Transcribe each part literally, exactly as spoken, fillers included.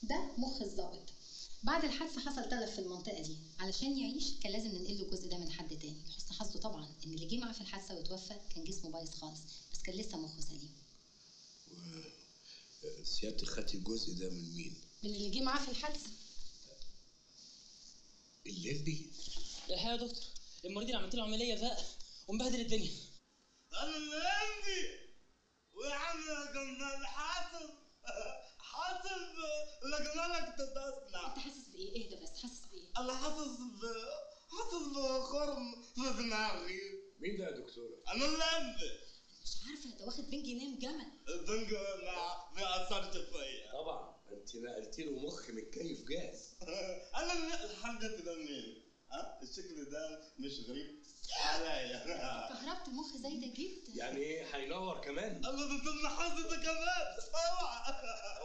ده مخ الظابط. بعد الحادثه حصل تلف في المنطقه دي، علشان يعيش كان لازم ننقل له الجزء ده من حد تاني. لحسن حظه طبعا ان اللي جه معاه في الحادثه وتوفى كان جسمه بايظ خالص، بس كان لسه مخه سليم. سيادتك خدتي الجزء ده من مين؟ من اللي جه معاه في الحادثه. الليمبي؟ الحقيقه يا دكتور المريض اللي عملت له عمليه فاق ومبهدل الدنيا. انا الليمبي ويا عم جمال حاسب حاسب لجمالك تتصنع. انت حاسس بايه؟ اهدى بس، حاسس بايه؟ انا حاسس ب حاسس بخرم في دماغي. مين ده يا دكتوره؟ انا الليمبي. مش عارفه، انت واخد بنج نام جمل. البنج ما بيأثرش فيا. طبعا انت نقلتي له مخ متكيف جاهز. انا اللي الحاجه ده منين؟ ها الشكل ده مش غريب عليا. كهربت المخ زايده جدا. يعني ايه هينور كمان؟ الله ده ضمن حظك كمان. اوعى.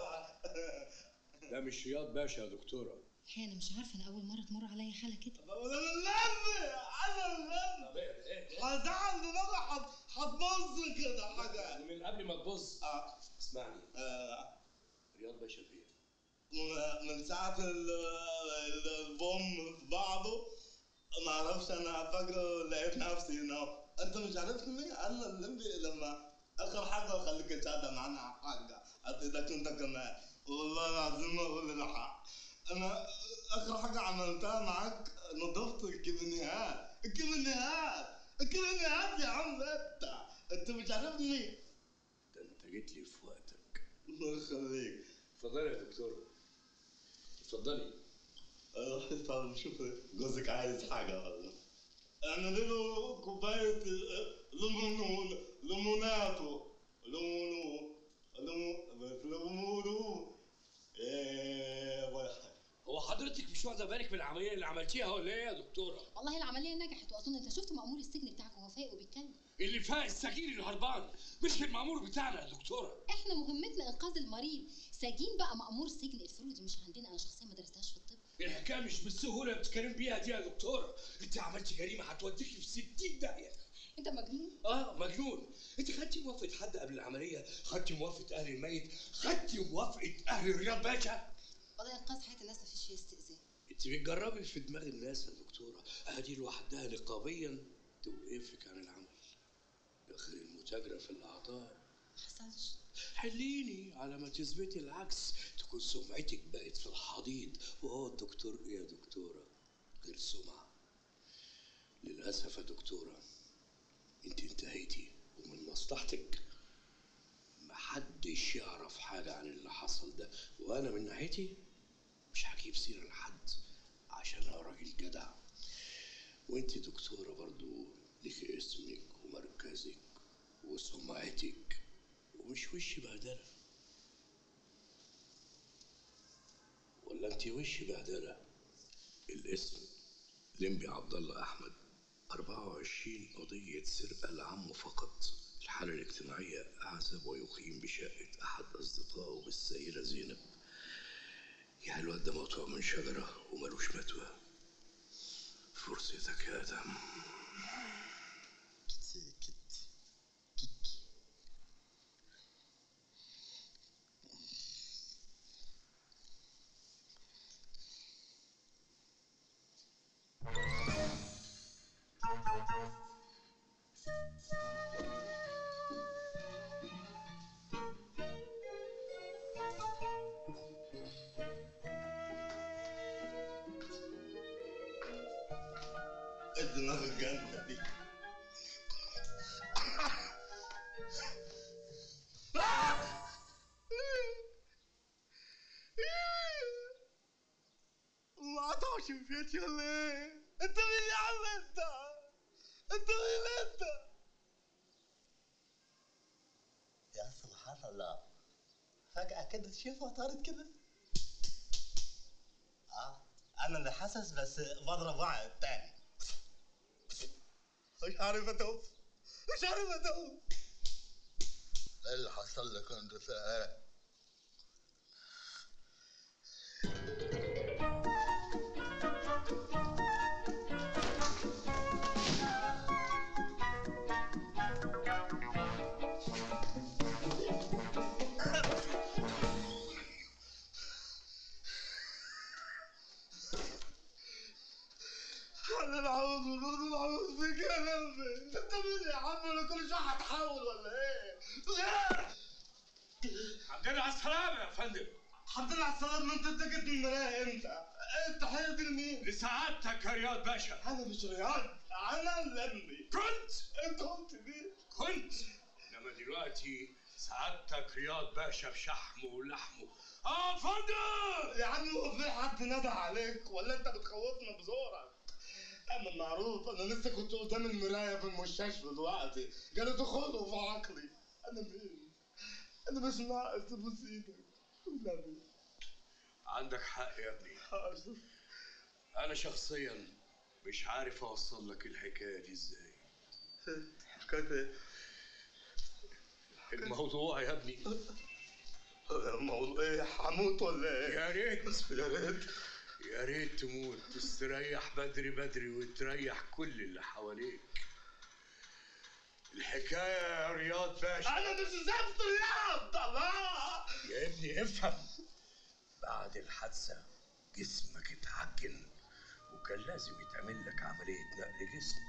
ده مش رياض باشا يا دكتوره. الحقيقه انا مش عارفه، انا اول مره تمر عليا حاله كده. انا اللمبي انا اللمبي. طب ايه ايه؟ هزعل دماغي هتبظ كده حاجه. من قبل ما تبص. اه اسمعني. آه. رياض باشا فين؟ من ساعة البوم في بعضه ما اعرفش، انا فاكره لقيت نفسي هنا. انت مش عارفني؟ انا الليمبي لما اخر حاجه خليك تشهد معانا حاجه اذا انت كمان والله العظيم اقول الحق. انا اخر حاجه عملتها معاك نظفت الكيمينيات الكيمينيات الكيمينيات يا عم. انت انت مش عارفني. ده انت جيت لي في وقتك. الله يخليك. اتفضلي يا دكتوره. اتفضلي. طب شوف جوزك عايز حاجة والله. اعمل له كوباية ليمون ليموناتو ليمونو ليمون ليمونو. ايه واحد. هو حضرتك مش واخده بالك من العمليه اللي عملتيها ولا ايه يا دكتوره؟ والله العمليه نجحت، واظن انت شفت مأمور السجن بتاعك وهو فايق وبيتكلم. اللي فاق السجين الهربان مش المأمور بتاعنا يا دكتوره. احنا مهمتنا انقاذ المريض. سجين بقى مأمور السجن الفروع دي مش عندنا، انا شخصيا ما درستهاش في الطب. الحكايه مش بالسهوله اللي بتتكلم بيها دي يا دكتوره. انت عملتي جريمه هتوديكي في ستين داهيه. انت مجنون؟ اه مجنون. انت خدتي موافقه حد قبل العمليه؟ خدتي موافقه اهل الميت؟ خدتي موافقه اهل رياض باشا؟ والله انقاذ حياه الناس مفيش فيه استئذان. انت بتجربي في دماغ الناس يا دكتوره. ادي لوحدها نقابيا توقفك عن العمل. اخر المتاجره في الاعضاء. ما حصلش. حليني على ما تثبتي العكس تكون سمعتك بقت في الحضيض. وهو الدكتور ايه يا دكتوره غير سمعه. للاسف يا دكتوره انت انتهيتي، ومن مصلحتك محدش يعرف حاجه عن اللي حصل ده. وانا من ناحيتي مش هجيب سيره لحد عشان انا راجل جدع. وانت دكتوره برضو ليك اسمك ومركزك وسمعتك ومش وش بهدله. ولا انت وش بهدله؟ الاسم لمبي عبد الله احمد، أربعة وعشرين قضيه سرقه لعمه فقط. الحاله الاجتماعيه اعزب ويقيم بشقه احد اصدقائه بالسيده زينب. يعني الواد ده مقطوع من شجره وملوش متوى. فرصتك يا ادم. الدماغ الجامدة دي. ما قطعش في بيتي ولا ايه؟ انت مين يا عم انت؟ انت مين انت؟ يا سبحان الله، فجأة كده تشوفها طارت كده. اه انا اللي حاسس بس بضرب واحد تاني. مش عارف اتوب مش عارف اتوب. ايه اللي حصل لك انت فيها؟ انا بعوض والله بعوض فيك يا لمبي. انت مين يا عم؟ انا كل شويه هتحول ولا ايه؟ الحمد لله على السلامة يا فندم. الحمد لله على السلامة. انت اتجت من المراية امتى؟ التحية دي لمين؟ لسعادتك يا رياض باشا. انا مش رياض، انا لمبي. كنت انت قلت مين؟ كنت انما دلوقتي سعادتك رياض باشا بشحمه ولحمه. اه فندم. يا عم هو في حد ندى عليك ولا انت بتخوفنا بزورك؟ انا معروف، انا لسه كنت قدام المرايه في المستشفى دلوقتي، قالوا دخلوا في عقلي. انا مين؟ انا مش ناقص تبوس ايدك والنبي. عندك حق يا ابني. حاضر. انا شخصيا مش عارف اوصل لك الحكايه دي ازاي. حكايه ايه؟ الموضوع يا ابني الموضوع ايه؟ هموت ولا ايه؟ يا ريت يا ريت يا ريت تموت تستريح بدري بدري وتريح كل اللي حواليك. الحكايه يا رياض باشا. انا مش زفت رياض. الله يا ابني افهم. بعد الحادثه جسمك اتعجن وكان لازم يتعمل لك عمليه نقل جسم.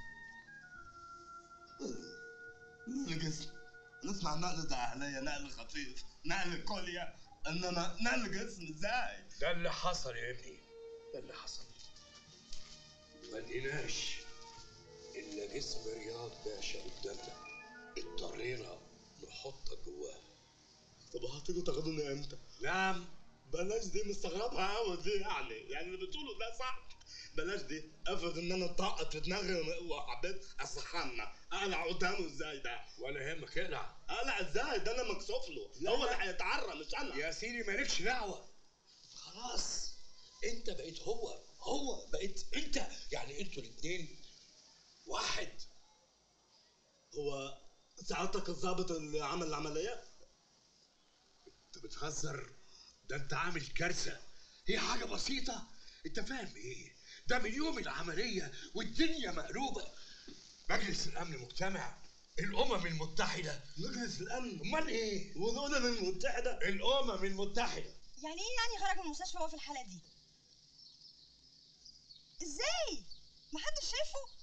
نقل جسم؟ نسمع النقل ده اهليه، نقل خفيف، نقل كليه، انما نقل جسم ازاي؟ ده اللي حصل يا ابني، ده اللي حصل. ما لقيناش الا جسم رياض باشا قدامنا، اضطرينا نحطك جواه. طب هتيجوا تاخدوني امتى؟ نعم. بلاش دي، مستغربها قوي دي. يعني يعني اللي بتقوله ده صح؟ بلاش دي. افرض ان انا طاقت في دماغي وحبيت استحمى، اقلع قدامه ازاي ده؟ ولا يهمك اقلع. اقلع ازاي؟ ده انا مكسوف له، هو اللي هيتعرى مش انا. يا سيدي مالكش دعوه، خلاص انت بقيت هو، هو بقيت انت، يعني انتوا الاثنين واحد. هو سعادتك الضابط اللي عمل العمليه؟ انت بتهزر؟ ده انت عامل كارثه. هي حاجه بسيطه، انت فاهم ايه؟ ده من يوم العمليه والدنيا مقلوبه. مجلس الامن مجتمع، الامم المتحده. مجلس الامن؟ امال ايه؟ والامم المتحده؟ الامم المتحده. يعني ايه يعني خرج من المستشفى وهو في الحالة دي؟ ازاي؟ محدش شايفه؟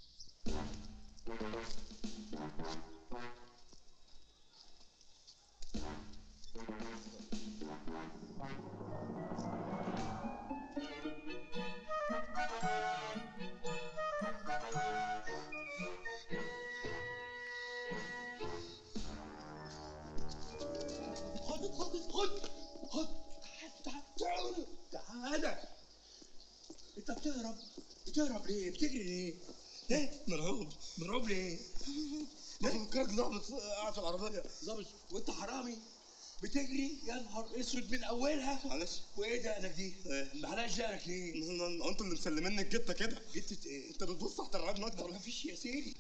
خد خد خد خد تعال تعال تعال. انت بتهرب بتهرب ليه؟ بتجري ليه؟ ايه؟ مرعوب. مرعوب ليه؟ فكرت ضابط قاعد في العربيه. ظابط وانت حرامي بتجري؟ يا نهار اسود من اولها. معلش. وايه دقنك دي؟ ايه؟ معلش دقنك ليه؟ انتوا اللي مسلميني الجته كده. جتت ايه؟ انت بتبص تحت الرقبه اكتر. ما فيش يا سيدي.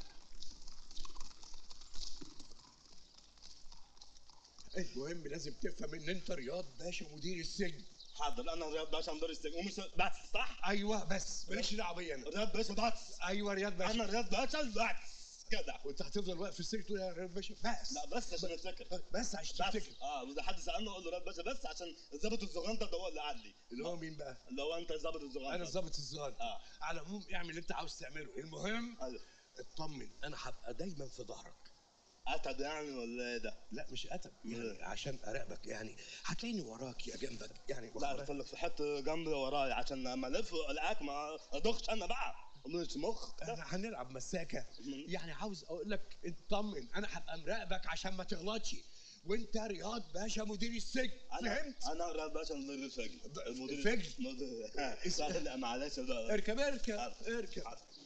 المهم لازم تفهم ان انت رياض باشا مدير السجن. حاضر، انا رياض باشا مدير السجن ومش بس، صح؟ ايوه بس ماليش دعوه بيا انا. رياض باشا بس. ايوه رياض باشا. انا رياض باشا بس كده. وانت هتفضل واقف في السجن تقول يا رياض باشا بس؟ لا بس عشان افتكر. بس عشان تفتكر. اه، واذا حد سالني اقول له رياض باشا بس عشان الظابط الزغنطه ده هو اللي قال لي. اللي هو مين بقى؟ اللي هو انت الظابط الزغنطه. انا الظابط الظاهر. اه. على العموم اعمل اللي انت عاوز تعمله، المهم ايوه. اطمن انا هبقى دايما في ظهرك. قتل يعني ولا ايه ده؟ لا مش قتل، يعني عشان اراقبك، يعني هتلاقيني وراك يا جنبك يعني. لا قلت لك في حته جنبي ورايا عشان لما الف الاقيك ما ادخش انا بقى. مش مخ ده. احنا هنلعب مساكه، يعني عاوز اقول لك اطمن انا هبقى مراقبك عشان ما تغلطش، وانت رياض باشا مدير السجن. فهمت؟ انا رياض باشا مدير السجن. المدير السجن؟ مدير. لا معلش ده. اركب اركب اركب.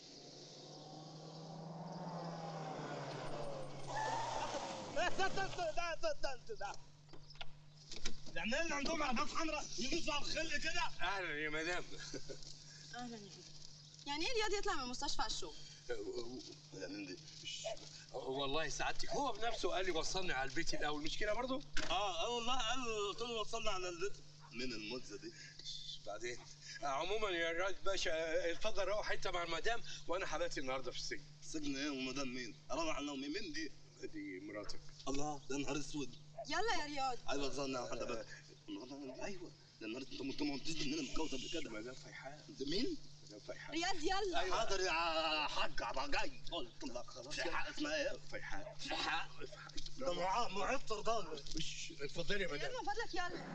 يعني اللي عندهم عباد حمراء يدوسوا على الخل كده. اهلا يا مدام. اهلا يا حبيبي. يعني ايه رياض يطلع من المستشفى على الشغل؟ والله سعادتك هو بنفسه قال لي وصلني على البيت الاول، مش كده برضه؟ اه اه والله قال قلت له وصلنا على البيت. من المدة دي بعدين. عموما يا رياض باشا اتفضل روح انت مع المدام وانا هبات النهارده في السجن. سجن ايه ومدام مين؟ اروح على مين؟ مين دي؟ دي مراتك. الله، ده نهار اسود. يلا يا رياض. ايوه ظن حد بقى. ايوه ده النهار انت انت ما قلتش ان انا متجوز قبل كده. مدام فيحاء. مين؟ فيحاء. رياض يلا. أيوة. حاضر يا حاج عبا جاي. قلت لك خلاص. فيحاء اسمها ايه؟ فيحاء. فيحاء. ده معاه معاه سرطان. مش اتفضلي يا رياض مدام. من فضلك يلا.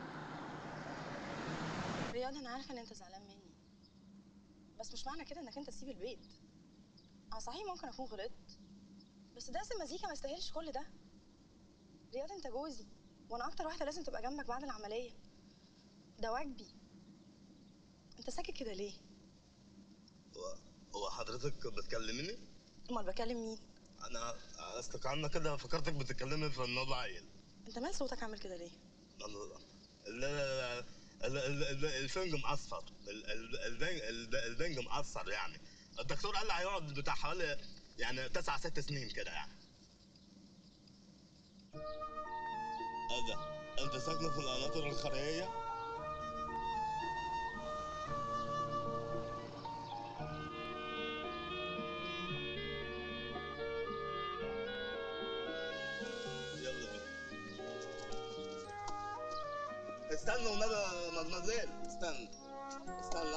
رياض انا عارفه ان انت زعلان مني، بس مش معنى كده انك انت تسيب البيت. انا صحيح ممكن اكون غلطت، بس درس المزيكا ما يستاهلش كل ده. رياض انت جوزي، وانا اكتر واحده لازم تبقى جنبك بعد العمليه. ده واجبي. انت ساكت كده ليه؟ هو هو حضرتك بتكلمني؟ امال بكلم مين؟ انا اصلك عامله كده فكرتك بتتكلمي في النوبه عيل. انت مال صوتك عامل كده ليه؟ ال- ال- ال- ال- الفنج مقصر. ال- ال- البنج ال- البنج مقصر يعني. الدكتور قال لي هيقعد بتاع حوالي يعني تسع ست سنين كده يعني. ايه ده؟ انت ساكنه في القناطر الخارجيه؟ يلا بينا. استنى والنبي يا مدمزيل. استنى استنى.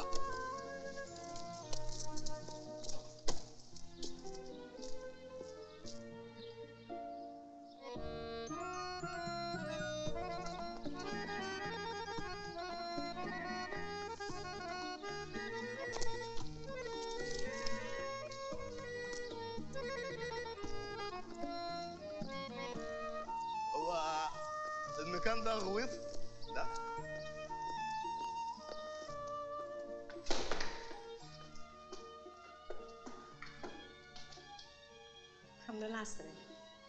هو المكان ده غويط؟ لا. الحمد لله على السلامه.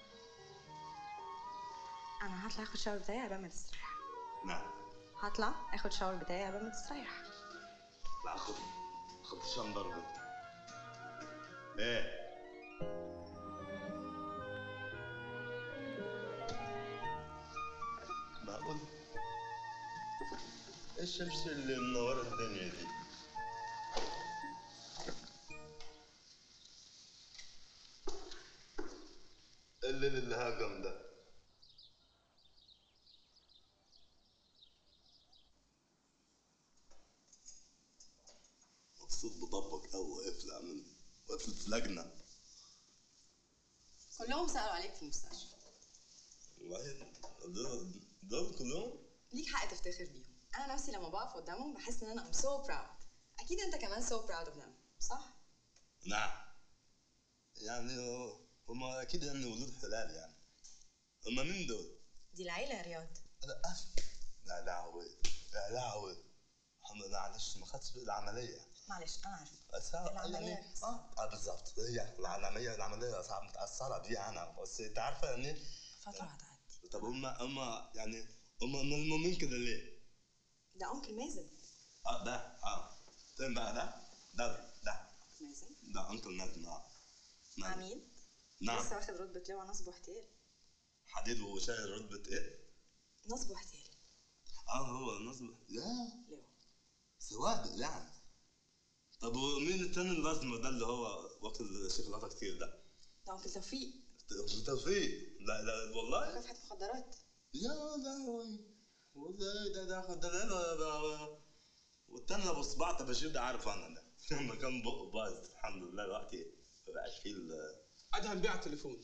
انا هطلع اخد شاور بتاعي قبل ما تستريح. نعم. هطلع اخد شاور بتاعي قبل ما تستريح. لا خد خد شان ضربة. ايه؟ معقول؟ ايه الشمس اللي منورة الدنيا دي؟ ايه الليل اللي هاجم ده؟ مبسوط بضبك أوي وقفل من وقفل في لجنة. كلهم سالوا عليك في المستشفى. والله دول دول كلهم؟ ليك حق تفتخر بيهم. انا نفسي لما بقف قدامهم بحس ان انا I'm so proud. اكيد انت كمان so proud of them، صح؟ نعم. يعني هما أكيد يعني ولود حلال يعني. هما مين دول؟ دي العيله يا رياض. لا لا لهوي لا لهوي. الحمد لله معلش ما خدتش العملية. معلش انا عارفه. بس العملية يعني صعب. اه اه بالظبط. هي العملية العملية صعب متأثرة بيها أنا، بس أنت عارفة يعني. فتره هتعدي. طب هما هما يعني هما ملمومين كده ليه؟ ده انكل مازن. اه ده اه فين بقى ده؟ ده ده مازن ده انكل مازن. اه نعم. عميد. نعم. لسه واخد رتبه لواء نصب واحتيال. حديد وشايل رتبة ايه؟ نصب واحتيال. اه هو النصب. يا لواء. سواد يعني. طب ومين التاني الأزمة ده اللي هو واكل شوكولاتة كتير ده؟ ده انكل توفيق. توفيق. لا لا والله. مكافحه مخدرات. يا لهوي. وده ده ده ده ده ده والتاني ابو صباع طباشير ده عارف انا ده. لما كان بقه بايظ الحمد لله دلوقتي ما بقاش فيه ال ادهم بيع التليفون.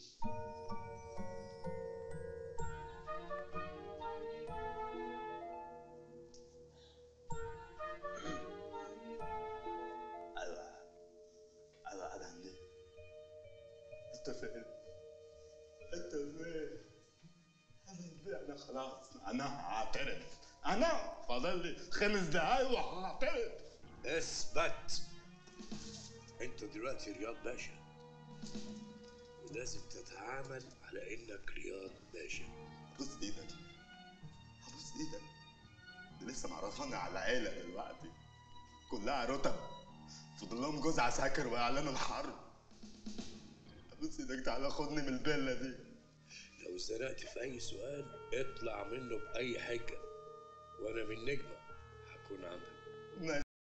ايوه ايوه ادهم ليه؟ انت فين؟ انت فين؟ انا خلاص انا هعترف. انا فاضل لي خمس دقايق وهعترف. اثبت. انت دلوقتي رياض باشا، ولازم تتعامل على انك رياض باشا. بص ايدك. هبص ايدك. دي لسه معرفاني على عيلة دلوقتي كلها رتب، فاضل لهم جوز عساكر واعلان الحرب. بص ايدك تعالى خدني من الفيلا دي. لو اتزنقت في اي سؤال اطلع منه باي حجه، وانا من نجمه هكون عندك. ماشي.